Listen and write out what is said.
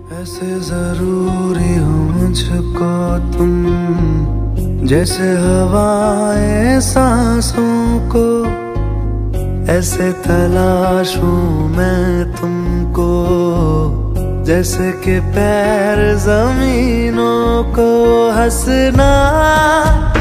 ऐसे जरूरी हो मुझको तुम, जैसे हवाएं सांसों को। ऐसे तलाशूं मैं तुमको, जैसे कि पैर जमीनों को। हंसना